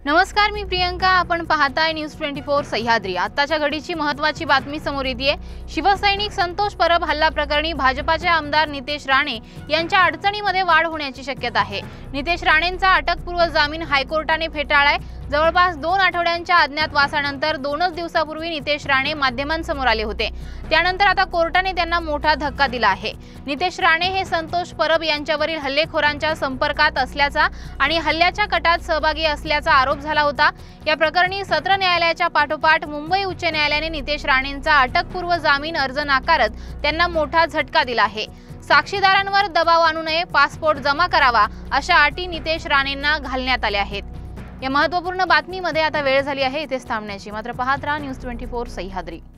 नमस्कार, मी प्रियंका. आपण पाहताय न्यूज 24 सह्याद्री. आताच्या घडीची महत्त्वाची बातमी समोर येते. शिवसैनिक संतोष परब हल्ला प्रकरणी भाजपाचे आमदार नितेश राणे यांच्या अडचणीमध्ये वाढ होण्याची शक्यता आहे. नितेश राणेंचा अटकपूर्व जामीन हायकोर्टाने फेटाळलाय. जवळपास 2 आठवड्यांच्या अज्ञातवासानंतर 2च दिवसापूर्वी नितेश राणे माध्यमांसमोर आले होते. त्यानंतर आता कोर्टाने त्यांना मोठा धक्का दिला आहे. नितेश राणे हे संतोष परब यांच्यावरील हल्लेखोरांच्या संपर्कात असल्याचा आणि हल्ल्याच्या कटात सहभागी असल्याचा आरोप झाला होता. या प्रकरणी सत्र न्यायालयाच्या पाठोपाठ मुंबई उच्च न्यायालयाने नितेश राणेंचा अटकपूर्व जामीन अर्ज नाकारत त्यांना मोठा झटका दिला आहे. साक्षीदारांवर दबाव आणू नये, पासपोर्ट जमा करावा अशा अटी नितेश राणेंना घालण्यात आल्या आहेत. या महत्त्वपूर्ण बातमीमध्ये आता वेळ झाली आहे इथेच थांबण्याची. मात्र पाहत राहा न्यूज 24 सह्याद्री.